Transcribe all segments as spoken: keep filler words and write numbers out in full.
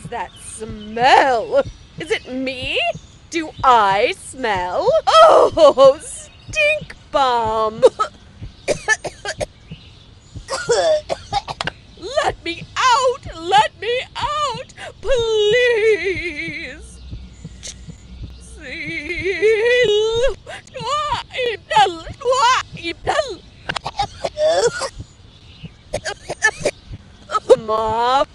that smell? Is it me? Do I smell? Oh, stink bomb! Let me out! Let me out! Please! Mom,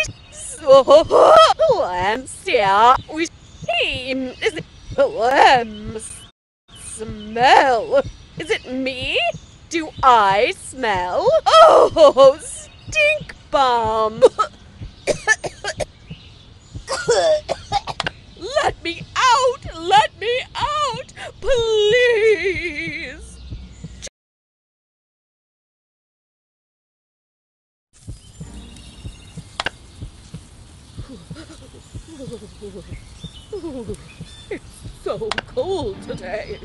I'm still with him. Is it um, smell? Is it me? Do I smell? Oh, stink bomb! Let me out! Let me out! Please! It's so cold today.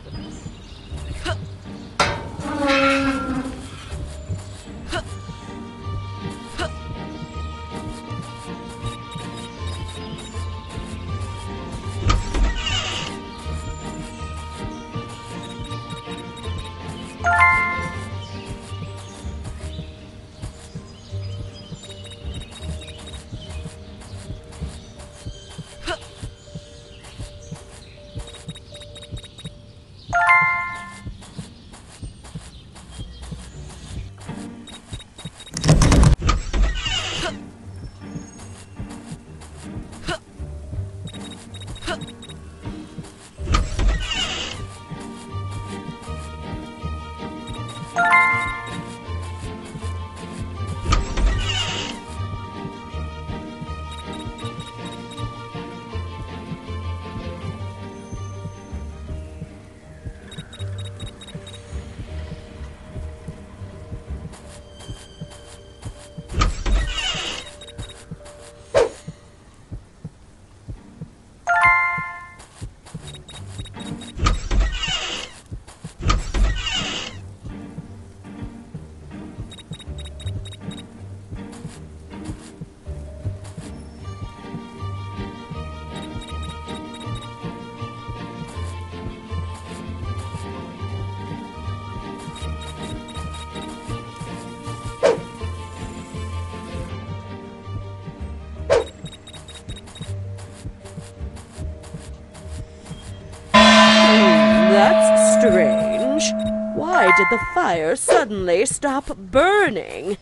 That's strange. Why did the fire suddenly stop burning?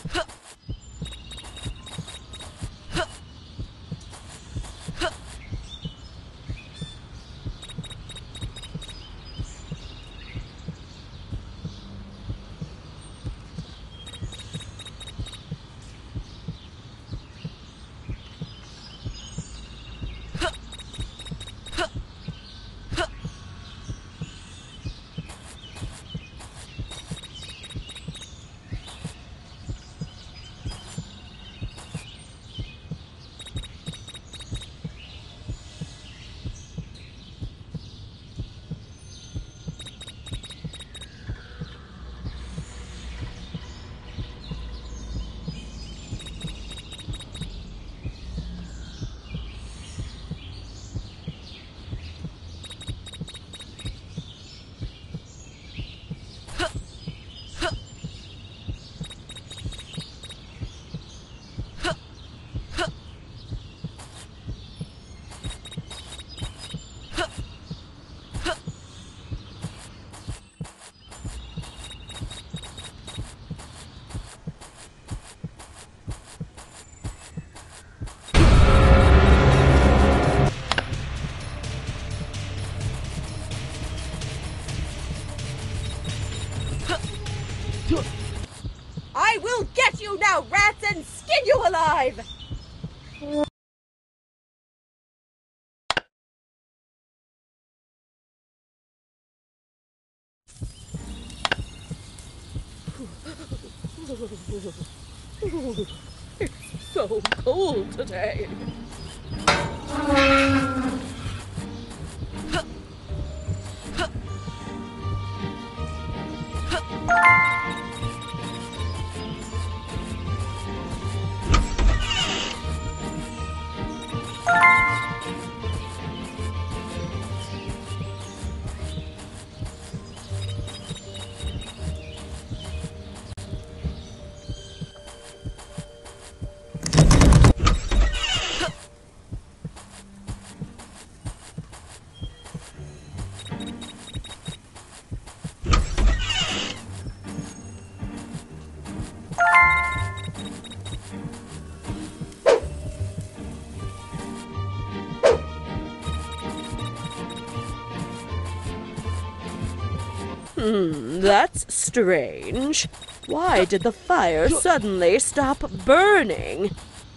I will get you now, rats, and skin you alive! It's so cold today. Hmm, that's strange. Why did the fire suddenly stop burning?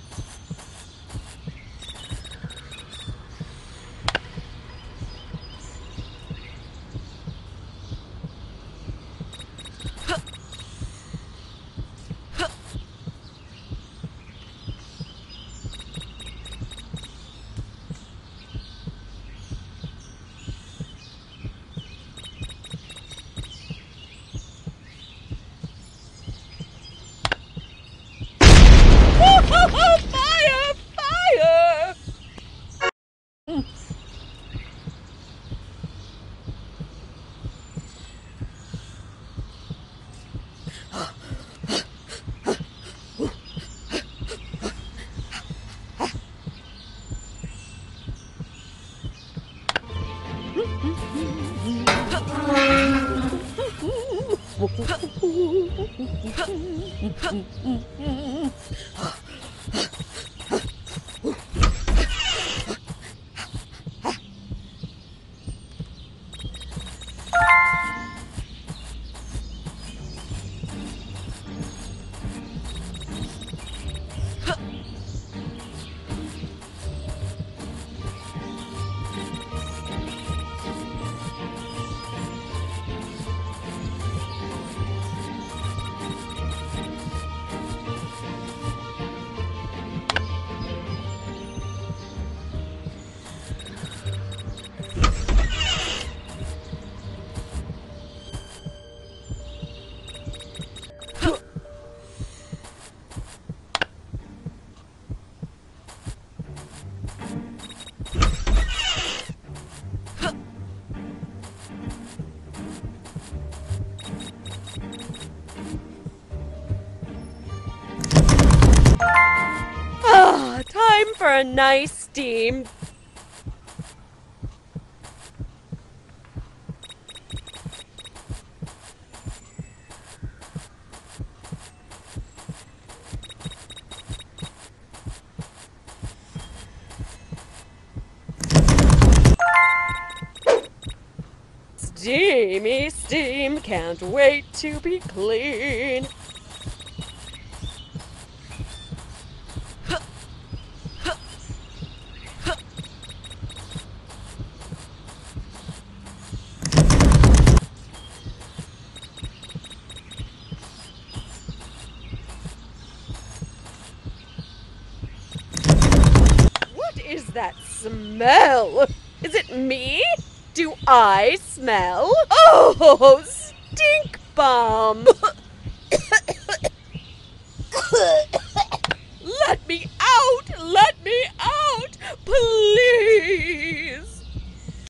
Fire! Fire! Ah, time for a nice steam. Steamy steam, can't wait to be clean. What is that smell? Is it me? Do I smell? Oh, stink bomb! Let me out! Let me out! Please!